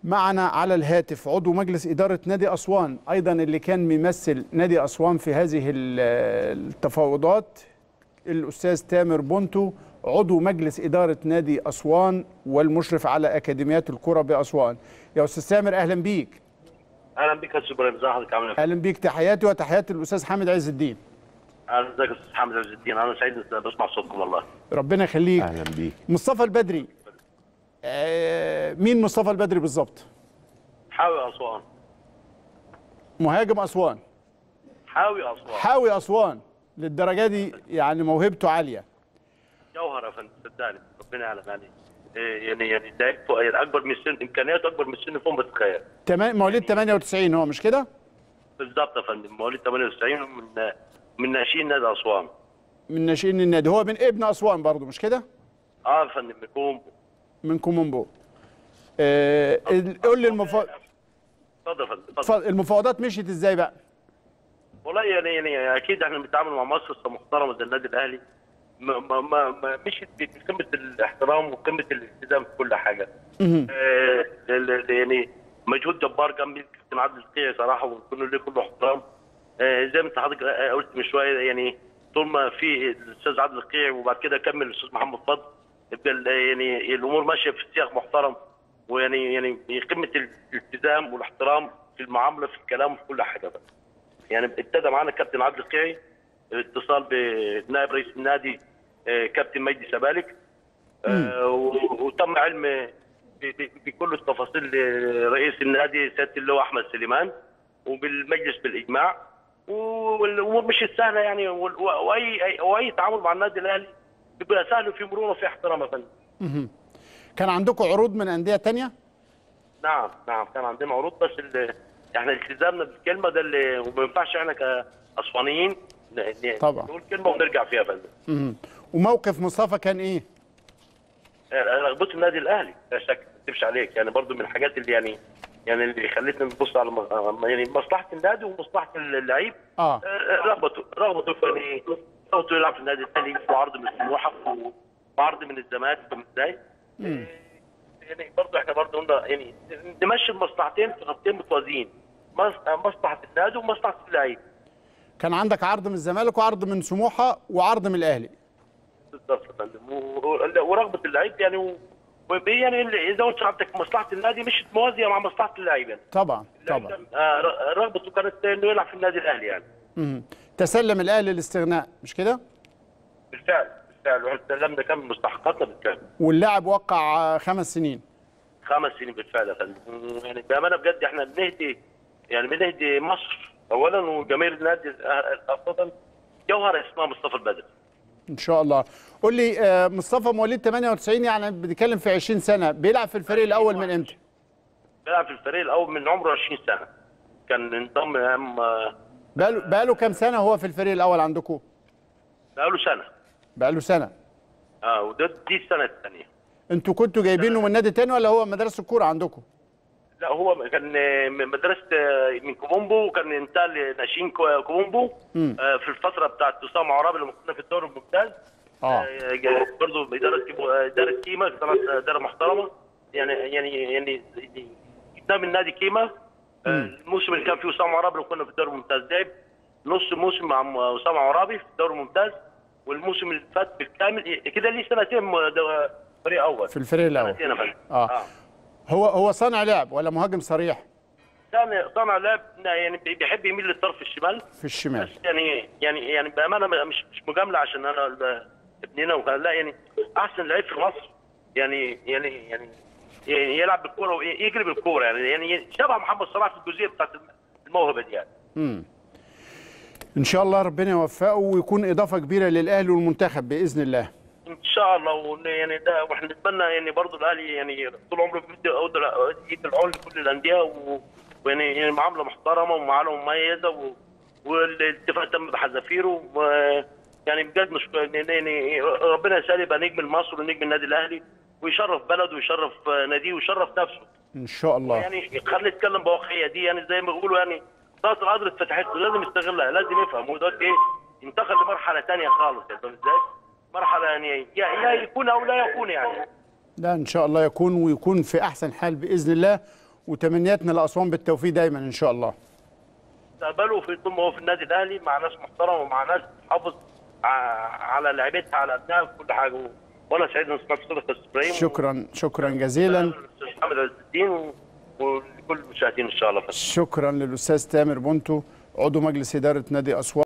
معنا على الهاتف عضو مجلس إدارة نادي أسوان، أيضا اللي كان بيمثل نادي أسوان في هذه التفاوضات، الأستاذ تامر بونتو، عضو مجلس إدارة نادي أسوان والمشرف على أكاديميات الكرة بأسوان. يا أستاذ تامر أهلا بيك. اهلا بك يا استاذ ابراهيم، ازي حضرتك عامل ايه؟ أهلا بيك، تحياتي وتحيات الأستاذ حامد عز الدين. اهلا، ازيك يا استاذ حامد عز الدين، انا سعيد بسمع صوتكم والله. ربنا يخليك. اهلا بيك. مصطفى البدري، مين مصطفى البدري بالظبط؟ حاوي اسوان. مهاجم أسوان. حاوي اسوان. حاوي أسوان للدرجة دي، يعني موهبته عالية. جوهر يا فندم، صدقني ربنا يعلم عليه. يعني ده اكبر من السن، امكانياته اكبر من السن فوق ما تتخيل. مواليد 98 هو، مش كده؟ بالظبط يا فندم، مواليد 98 من ناشئين نادي اسوان. من ناشئين النادي، هو من ابن أسوان برضه مش كده؟ اه يا فندم، من كومبو. من كومومبو. قول لي اتفضل يا فندم، اتفضل. المفاوضات مشيت ازاي بقى؟ والله يعني اكيد احنا بنتعامل مع مؤسسه محترمه زي النادي الاهلي، ما مشيت بقمه الاحترام وقمه الالتزام في كل حاجه. يعني مجهود جبار قام بيه الكابتن عادل القيعي صراحه، ونكون له كله احترام. زي ما انت حضرتك قلت من شويه، يعني طول ما في الاستاذ عادل القيعي وبعد كده كمل الاستاذ محمد فضل، يعني الامور ماشيه في سياق محترم، ويعني قمه الالتزام والاحترام في المعامله في الكلام وفي كل حاجه بقى. يعني ابتدى معانا الكابتن عادل القيعي اتصال بنائب رئيس النادي كابتن مجدي سبالك، وتم علم بكل التفاصيل لرئيس النادي سياده اللواء احمد سليمان وبالمجلس بالاجماع، والامور مش سهله يعني، واي تعامل مع النادي الاهلي بيبقى سهل وفي مرونه وفي احترام يا فندم. كان عندكم عروض من انديه ثانيه؟ نعم كان عندنا عروض، بس احنا التزامنا بالكلمه ده اللي وما ينفعش احنا كاسوانيين طبعا نقول كلمه ونرجع فيها يا فندم. وموقف مصطفى كان ايه؟ رغبته النادي الاهلي لا شك، ما اكذبش عليك، يعني برضو من الحاجات اللي يعني اللي خلتنا نبص على يعني مصلحه النادي ومصلحه اللعيب. رغبته يعني رغبته يلعب في النادي الاهلي، وعرض من سموحه وعرض من الزمالك، فاهم ازاي؟ يعني برضو احنا برضو قلنا يعني نمشي المصلحتين في خطين متوازيين، مصلحه النادي ومصلحه اللعيب. كان عندك عرض من الزمالك وعرض من سموحه وعرض من الاهلي. بالظبط يا فندم، ورغبه اللعيب يعني يعني اذا قلت عندك مصلحه النادي مش موازيه مع مصلحه اللاعب يعني. طبعا. رغبته كانت انه يلعب في النادي الاهلي يعني. تسلم الاهلي الاستغناء مش كده؟ بالفعل واحنا سلمنا كم مستحقاتنا بالفعل. واللاعب وقع 5 سنين. 5 سنين بالفعل يا فندم. يعني بامانه بجد احنا بنهدي مصر اولا وجماهير النادي خاصه جوهر اسمها مصطفى البدري. ان شاء الله. قول لي مصطفى مواليد 98، يعني بنتكلم في 20 سنه، بيلعب في الفريق الاول من امتى؟ بيلعب في الفريق الاول من عمره 20 سنه. كان انضم بقاله كام سنه هو في الفريق الاول عندكم؟ بقاله سنه. دي السنه الثانيه. انتوا كنتوا جايبينه من نادي تاني ولا هو مدرسه الكوره عندكم؟ لا، هو كان مدرسه من كومومبو، وكان انتقل لناشئين كومومبو في الفتره بتاعت اسامه عرابي لما كنا في الدوري الممتاز. برضه اداره كيما، اداره محترمه يعني جبناه من نادي كيما. الموسم اللي كان فيه اسامه عرابي لما كنا في الدوري الممتاز لعب نص موسم مع اسامه عرابي في الدوري الممتاز، والموسم اللي فات بالكامل كده ليه سنتين فريق اول في الفريق الاول. هو صانع لعب ولا مهاجم صريح؟ صانع لعب، يعني بيحب يميل للطرف الشمال. في الشمال. بس يعني بامانه مش مجامله عشان انا ابننا وكان، لا يعني احسن لعيب في مصر، يعني يلعب بالكوره ويجري بالكوره، يعني شبه محمد صلاح في الجزئيه بتاعت الموهبه دي يعني. ان شاء الله ربنا يوفقه ويكون اضافه كبيره للاهلي والمنتخب باذن الله. ان شاء الله. يعني ده واحنا نتمنى يعني برضه الاهلي يعني طول عمره بيدي يد العون لكل الانديه، ويعني معامله محترمه ومعامله مميزه، والاتفاق تم بحذافيره، يعني بجد يعني ربنا يسهل يبقى نجم مصر ونجم النادي الاهلي، ويشرف بلده ويشرف ناديه ويشرف نفسه ان شاء الله. يعني خلينا نتكلم بواقعيه دي، يعني زي ما بيقولوا يعني طاقه القدر اتفتحت له، لازم يستغلها، لازم يفهم هو دلوقتي ايه، ينتقل لمرحله ثانيه خالص. يعني فاهم ازاي؟ مرحله يعني يا يكون او لا يكون يعني. لا ان شاء الله يكون، ويكون في احسن حال باذن الله، وتمنياتنا لاسوان بالتوفيق دايما ان شاء الله. مستقبله في طول ما هو في النادي الاهلي مع ناس محترمه ومع ناس تحافظ على لعيبتها على ابنائها في كل حاجه. وانا سعيد ان سمعت صوتك يا استاذ ابراهيم. شكرا جزيلا. الاستاذ محمد عز الدين ولكل المشاهدين ان شاء الله. شكرا للاستاذ تامر بونتو عضو مجلس اداره نادي اسوان.